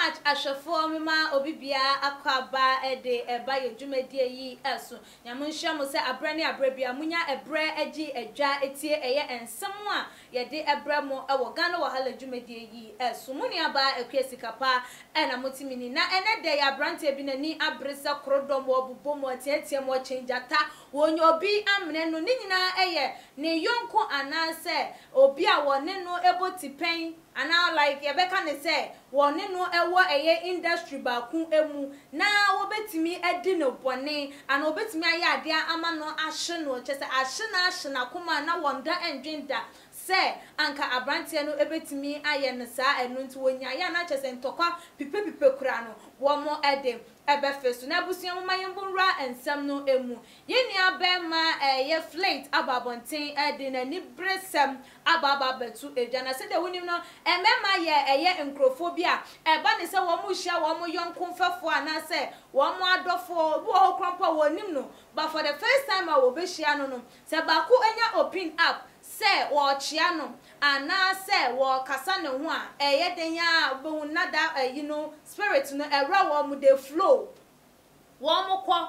much ashafo mema obibia akwaba de eba yedwumadi yi eso nyamunhia mo se abre ne abrebia munya ebre agi edwa etie eye ensem a yede ebre mo ewo Ghana wahala dwumadi yi eso muni aba ekwesikapa na motimini na ene de ya brante bi nani abresa krodom obubo mo tietie mo chenjata wonyo obi amne no ninyina eye ne yonko anase obi a wone no ebotipen ana like yebeka ne se wone no ewo eye industry ba ku emu na wobetimi edi no bone ana obetimi aye ade ama no ahye no chese ahye na kuma na wonda endwinda se anka abrantie no ebetimi aye no sa enu nti wonya ya na chese ntokwa pipe kura no wo mo ede ebefesu na busuya mama yembunra ensem no emu yeni abema ye Flate ababonten ede na ni bresem ababa betu edwana se de wonim no emema ye enkrofobia eba ne se wo mo hia wo mo yonkonfefo anase wo mo adofo wo okrampa wonim no but for the first time I wo be hia no se ba ku enya open up se wo chia no ana se wo kasa ne ho a eye den ya be nada spirit no era wo mu de flow wo mo kọ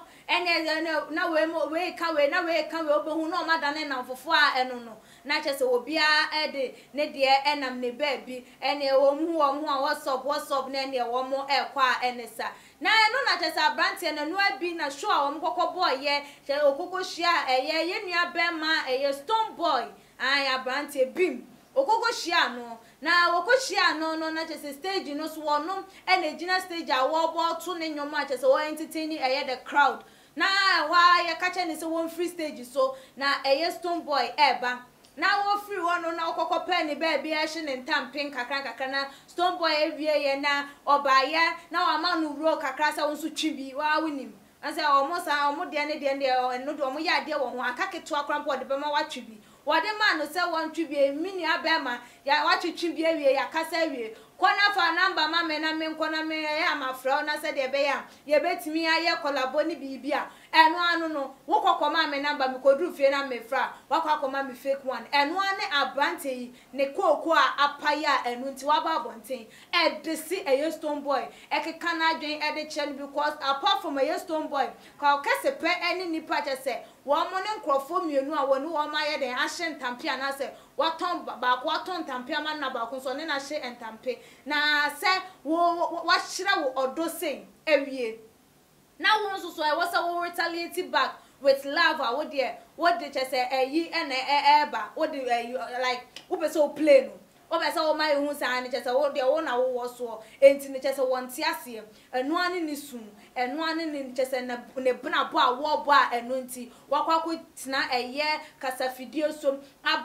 ene na we kan we obehu no ma dane na fofo a eno no na chese obia ede ne de enam ne baabi ene wo mu a what's up na ene wo mo ekwa enesa na eno na chese abrante na no abi na show a wo mkokọ boy ye che okoko hia eye ye nua bema eye Stonebwoy ai abrante bim okoko hia no na wokohia no na chese stage no so wonom ene gina stage a wo bo to ne nyoma chese wo entertaining the crowd na wa ya kache ne se won free stage so na Stonebwoy eba na wo free wono na okoko pen ba bia hye ne ntampin kakra na Stonebwoy ewie ye na obaye na wa ma no ro kakra sa won so twibi wa wonim anse omo de ne eno do omo ya de wo ho akaketo akrampo de bema wa twibi wode man no se won twibi mini abema ya wa twibi ewie ya kasa ewie kona fa number ma me na me nkona me ya mafra na se de be ya ye betimi aye collabo ni bibia eno anu no wo kokoma me number me kodru fie na me fra wakakoma me fake one eno ane abrante yi ne koko a apaya enu nti waba bonten e de si Stonebwoy ekeka na adwen e de chen because apart from Stonebwoy ka kase pe eni nipa chese wo mo ne nkrofo mienu a wonu wo ma ye den ahye ntampia na se waton ba ko waton ntampia ma na ba ko so ne na hye entampe na se wo hira wo odo sei ewie na won so e was a retaliate back with lava what de chese yi ene eba what de like wo be so play no wo be so my hu sa ne chese wo de wo na wo so enti ne chese won ti ase enu ane ni sum enu ane ni chese na ne bna bo a wo bo a enu nti wakwako tina kasa video so a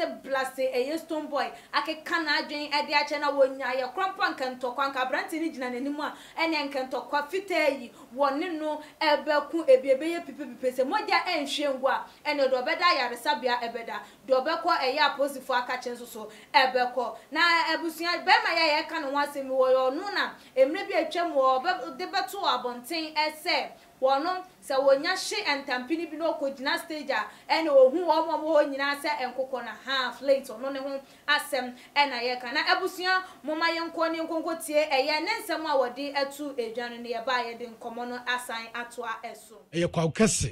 blaste Stonebwoy akeka na adwen ede a che na wonya ye krompa nkentokwa nka branti ni gina nanimu a ene nkentokwa fitayi wone no ebeku ebiebe ye pipe se moja enhwengu a ene do beda yaresabia ebeda do bekọ aposifo aka chenso so ebekọ na ebusuan bema ye ka no wasemi wo yo no na emre bi atwam wo de beto abonten ese wono se wonya hye entampini bi no kodina stage a ene ohu wo mo nyina se enkokọ na ha Flate no ne ho asem ena ye ka na ebusuan moma ye nko ne nkonko tie eye ne nsem a wode atu edwan ne ye ba ye de nkomo no asan atoa eso eye kwa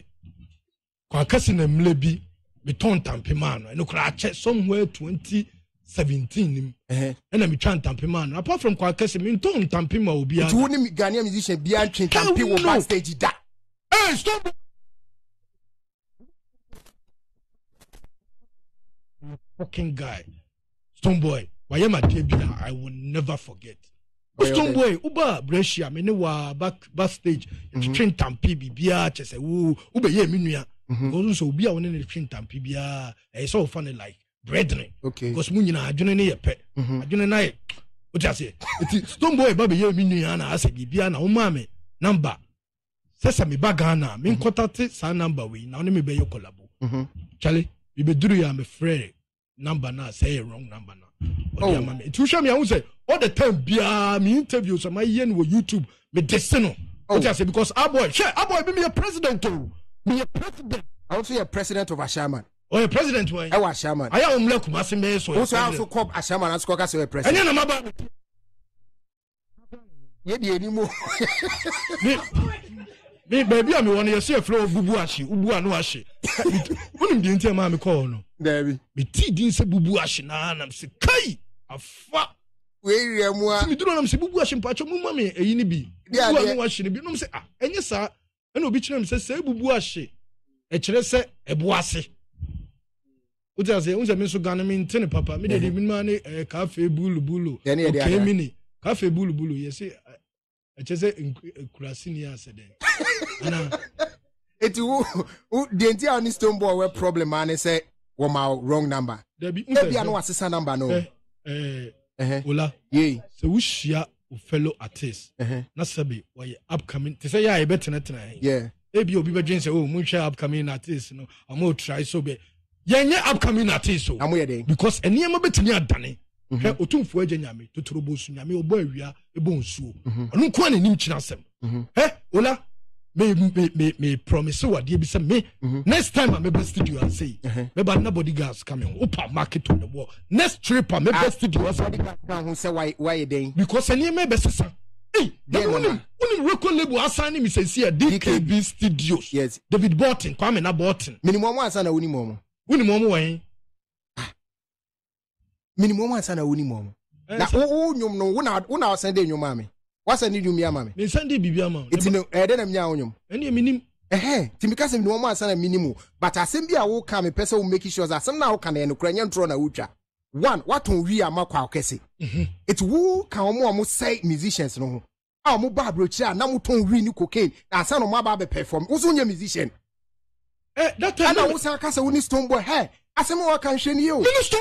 kase na mle bi beton tampema no eno kra che somewhere 2017 nim ena mi twan tampema no apart from kwa kase mi ton tampema obi a tu ni Ghanaian musician bi a twen tampe wo backstage da stop fucking guy Stonebwoy why am I I will never forget Stonebwoy uba Brescia me ne wa backstage twen tampe bibia chese wo ube ye minua so obi a won ne twen tampe bia e so funny like brethren because munyina adwene ne ye pe adwene na ye o ti ase Stonebwoy ba be ye minua na ase bibia na wo ma me number sesa me bagana me contact sa number we na me be ye collabo chale we be duru ya me frere number na say wrong number na o dia ma me tu sha me I say all the time bia me interviews am I no YouTube me deseno o ti ase because aboy be me a president me a president I also a president of Ashaman. Oh, a president way. I was Ashaman. I am like Masime so. Also call Ashaman and Skoka so a president. And then I'm about Ye di anymore. Me baby am won yes flow bubu ahye ubu anu ahye wonim de ntia ma me call no Dabi me ti din se bubu ahye na nam se kai afa we riamu a me duro nam se bubu ahye mpacho mu ma me eyi ni bi bubu anu ahye ni bi nam se enye sa ena obi kire me se bubu ahye e kire se eboase uta se unse me so gane me ntene papa me de me ma ne cafe bulu okay mini cafe bulu yesi echese kurasini asede ana eti wo the entire on Stonebwoy we problem man say wo ma wrong number debi anu asesa number no ola ye so wo hia o fellow artist na sabi why upcoming te say ya e betena yeah ebi obi bedwen say oh mun hia upcoming artist no amo try so be yenye upcoming artist so amo ye dey because enema betini adane he otumfo agya nyame totorobo su nyame obo awia ebo nsuo onu kwa na nim kina asem he ola me promise what dey be say me next time I'm best studio and say me ba nobody gas coming opa market on the wall next trip I'm best studio as who say why dey because any me best say hey unim record label assign me say see DKB Studios yes David Burton Kwame na Burton minimum assign na unimom wan minimum answer na woni mom na wo nyum no wona send nyum mame wa send nyum ya mame me send bibia ma eti no de na mnya nyum ene minim timika se minimum answer na minimum but asem bia wo ka me pese wo make sure asem na wo ka na no kra nya ntro na wotwa one waton wi amakwa okese eti wo ka omo say musicians no ho a omo ba brochira na mo ton wi ni cocaine na asa no mo ba be perform wo so nya musician that time na wo sa ka se wo ni Stonebwoy asem wo kan hwe ni yo minister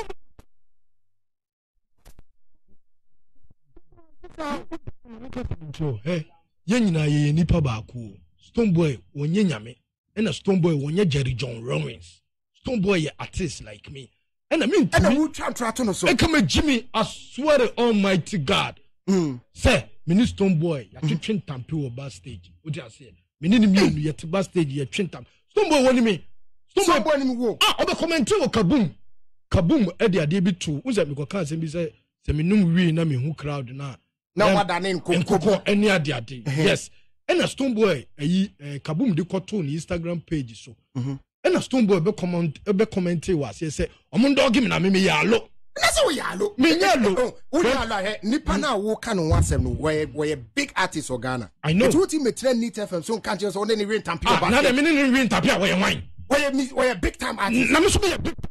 nyina ye nipa baako Stonebwoy wonye nyame ena Stonebwoy wonye Jerry John Rollins Stonebwoy ye artist like me ena me who try to no so e come Jimmy I swear to Almighty God say me Stonebwoy ya twetwe ntampe wo backstage odi ase me ni mienu ye te backstage ye twentam Stonebwoy woni me Stonebwoy ni wo obe comment wo kabum e de ade bi to unza me ko kan se bi se me num wi na me hu crowd na wadane nkoko any ade yes ena Stonebwoy ayi kabum de koto ni Instagram page so ena Stonebwoy be comment was say omo dog me na me yalo na so yalo me yalo wo yalo he nipa na wo ka no wasem no we big artist for Ghana I know it would me train Neat FM so kan so only win tampia ba na de me ni win tampia we wine we big time artist na me so be big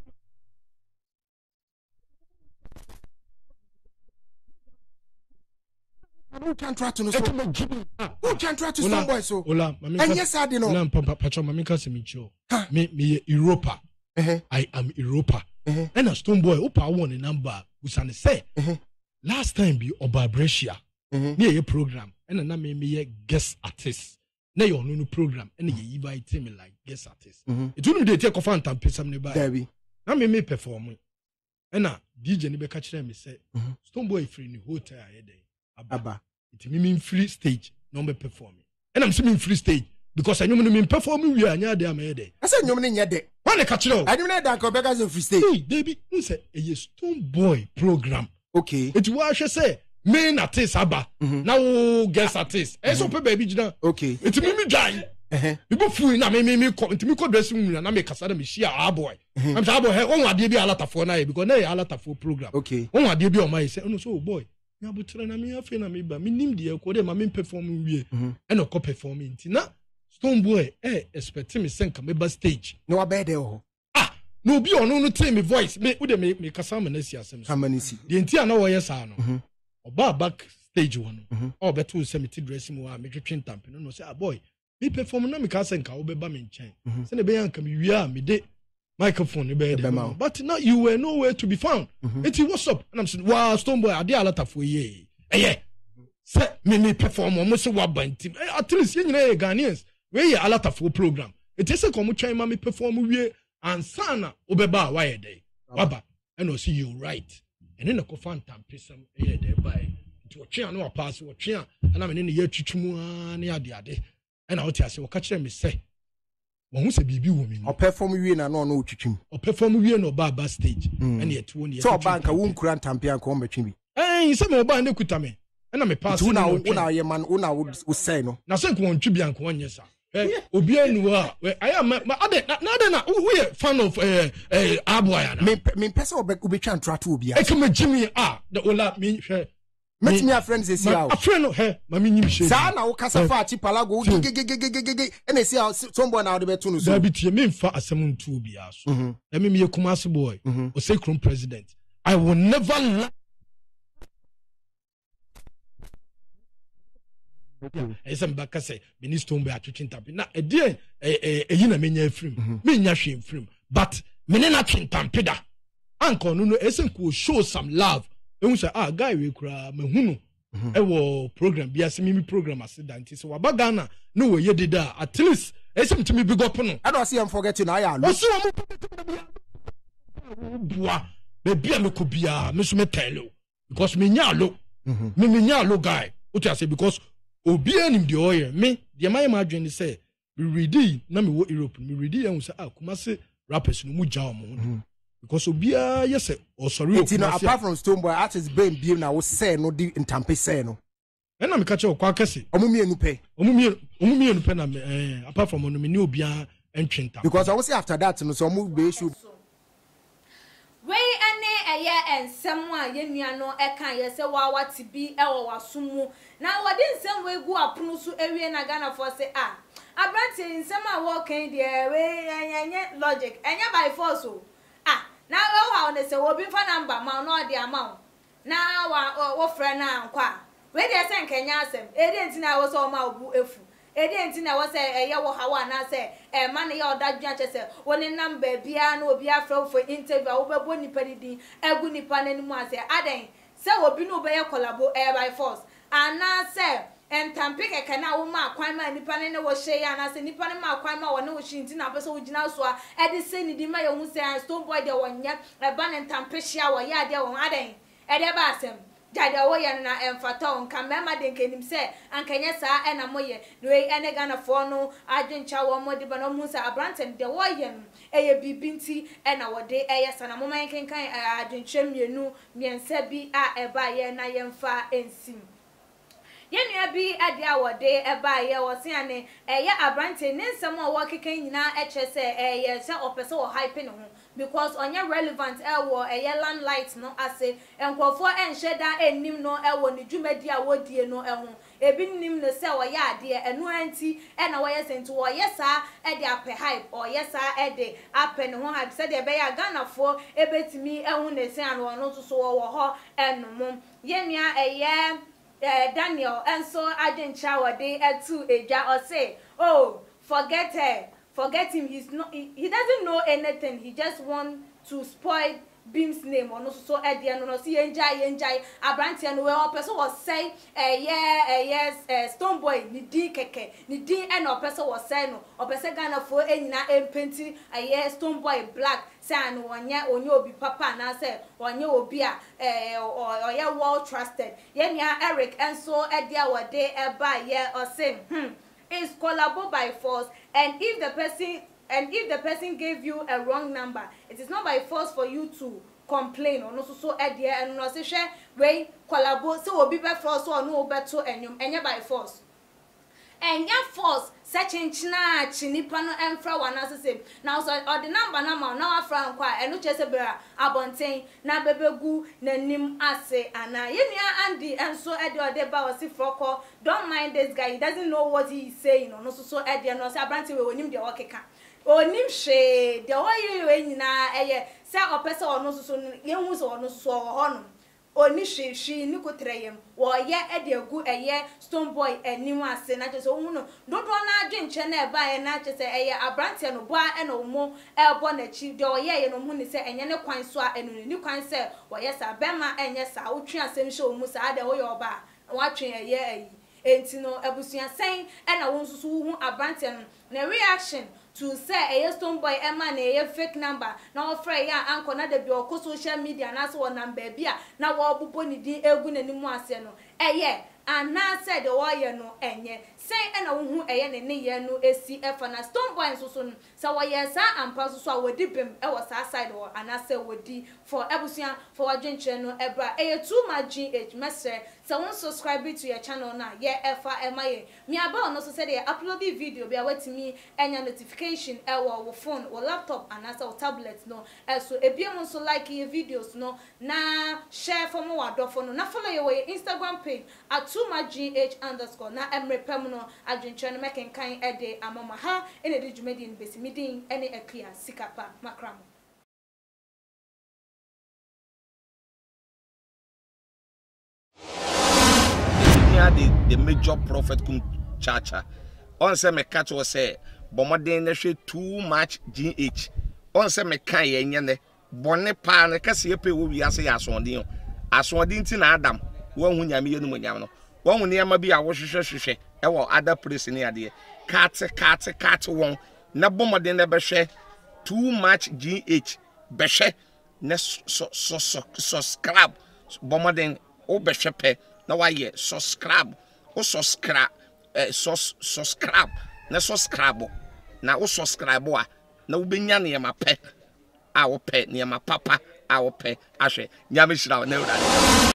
who can try to know so who can try to Stonebwoy so and yes I didn't know patron mama ka se me cho me Europa I am Europa and a Stonebwoy opa one number usane say last time be oba Brescia near your program and na me guest artist na your no program and you invite me like guest artist it wouldn't dey take off and pay some nearby na me perform and na DJ ni be ka kire me say Stonebwoy free ni hotel aye Abba, it mean free stage, no be performing. And I'm saying free stage because I know me performing we are near there. I said, you mean, yet, when I catch you, I don't know that because of free stage. Hey, baby, who said a Stonebwoy program? Okay, it's what I should say. Main artist, Abba, now guest artist. And so, baby, okay, it's me dry. People fool na me come to me ko dressing room na me kasa na me share our boy. I'm say boy, on wa dey be alata for na because na alata for program. Okay, on wa dey be on my say, no so boy. Ya butra na me afi na me ba me nim de ko de ma me perform wie e no ko performing na Stonebwoy expect me senka me ba stage no abede ho no bi ono no tell me voice me wo de me kasa ma na si asem so amanisi de ntia na wo yes ano oba back stage one o beto se me ti dress mu a me twetwe ntampe no say boy me perform na me ka senka wo be ba me nchen se ne be yanka me wie a me de microphone but now you were nowhere to be found. What's up? And I'm saying, wow, Stonebwoy, I did a lot of way. Yeah. Say, me perform almost a wabban team. At least, you know, Ghanaians, we a lot of program. It is a common chain, me perform we and sana obeba why day. Baba, and I'll see you right. And then a cofan time, some here there by to a chair, no pass or chair, and I'm in the year Chichumua near the day. And I'll tell you, catch them, say. Who say bibi woman or perform we na no twitwim or perform we no baba stage and yet one year so banka won kura tampia ko mbetwi bi say me oba na kuta me na me pass una ye man una would say no na say ko ntwi bia ko onye sa obi anu a I am na we fan of Aboya na me person obi twa ntra to obi e come Jimmy the ola me hwe met me a friend say see a friend he ma me nyim she sa na wo kasa fa achi palago gege ene see Stonebwoy na wo de betu no so da bitie me mfa asem ntu obi aso na me ye Kumasi boy o say Chrome president I will never esem baka say me Stonebwoy atwetwe ntampe na edie eyi na menya afrim me nya hwe mfrim but me ne na twentampe da anko no esem ko show some love ehun say guy we kura mahunu ewo program bia se mimi program accident so waba Ghana no we ye dida at least esem timi big up no I don't see am forgetting I am so bua be bia me ko bia me so me tell because me nya lo me nya lo guy what I say because obi anim de oye me de my adwene say me ready na me wo Europe me ready ehun say Kumasi rappers no mu ja omo because obia yes or sorry apart from Stonebwoy artist brain beam na wo say no di ntampe say no na me ka che okwa kase omumienu pe na apart from no me ni obia entwenta because I will say after that no so omu be issue we ene ensem a ye nua no kan ye se wa wati bi ewo wasumu na wodi nsem we gu apono so ewie na Ghana for say abranti nsem a wo kan de we enye logic enye by force o na we wa say obi fa number ma no de amount na wo frɛ na nkwa we de say nkanya asem edi ntina wo so ma obu efu edi ntina wo say eye wo hawa na say man ye odadwan che say woni number bia na obi afrɛ for interview wo bebo nipa didi egu nipa nanimu ase aden say obi no be ye collabo by force ana say entampe keke na wo ma kwan ma nipa ne wo hye ya na say nipa ne ma kwan ma wo ne wo hye nti na be so wo gina so a edi say ni di ma ye hu say Stonebwoy de wonye eba ne entampe hia wo ya de won aden ede ba asem jade wo ye na emfata on kan mema de nkenim say ankanye saa e na moye no ene Ghana for no adwencha wo mo de ba no mu say abranten de wo ye no eye bibinti e na wo de eye sana mo man kenkan adwencha mienu miensa bi eba ye na yemfa ensim yenua bi ade awode eba ye wo se ane eye abrante ne nsem a wo kekan nyina eche se eye se opese wo hype ne ho because onye relevant ewo eye landlight no ase enkofo enhye da enim no ewo ne dwumadi a wodie no eho ebi nim ne se wo ya ade enu anti e na wo ye senti wo ye sa e de ape hype o ye sa e de ape ne ho hype se de be ya Ghana fo ebetimi ehu ne se an wo no so wo ho enum yenua eye Daniel and so I didn't shower day at 2 or say, oh, forget him. He doesn't know anything. He just want to spoil Beam's name or no so at the end no see enjoy abranti and well person was say yes Stonebwoy ni din keke ni din and or person was say no or person Ghana for nyina empenti Stonebwoy black say no onye obi papa na say onye obi a or ye well trusted yenya Eric and so at the our day eba or say is collabo by force and if the person gave you a wrong number, it is not by force for you to complain or no so and no say share way collabo so obi be force or no beto enyum enye by force. And ya force such enchina chinipa no emfra wana sese now so or the number na afra nkwa enu chese bra abonten na bebegu nanim ase ana yenua Andy enso ode ba wasi froko don't mind this guy, he doesn't know what he is saying no so ede no say abranti we onim de okeka onim hwe de oye nyina eye say opese ono so yehu so ono so hono oni hwe ni kotreyem wo ye ede agu eye Stonebwoy anim ase na chese ohun no dodo na adwenche na eba ye na chese eye abranti no boa e no mo ebo na chi de oye ye no mu ni se enye ne kwan so a enu ni kwan se wo ye sa bema enye sa wotwe asem hwe omu sa de wo ye oba watwe eye ayi enti no ebusuan sen e na wo nsusu hu abranti no na reaction to say Stonebwoy ema na ye fake number na offer ya anko na de bi o social media na so number bia na wo bubo ni din egu na nimu ase no and now said the warrior no enye say and a who ne ye no esi efa na Stonebwoy so so yes and pass so wodi bem e was side or and I say wodi for ebusia for adwenche no ebra too much gh mesre so won subscribe to your channel na ye efa emaye me aba no so say dey upload the video be awatimi enya notification e wo phone or laptop and as or tablet no so ebiam so like your videos no na share for mo wadofo no na follow your Instagram page @2magh_ na emrepem no adwenche no meken kan ede amama ha ene de dwumedi no besi midin ene akua sikapa makram the major prophet kum chacha on say me catch was say bomoden na hwe too much gh on say me kan ye nyene bone pa na kase ye pe wo wi ase ya asodin ti na adam wo hu nyame ye no nyam no wo hu ne ma bi a wo hwehwehwehwe e wo other place ne ade kat won na bomoden na be hwe too much gh be hwe na subscribe bomoden o be hwe pe na why subscribe o subscribe subscribe na subscribe na o subscribe a na wo benya ne ma pe a wo pe ne ma papa a wo pe ahwe nyame hira na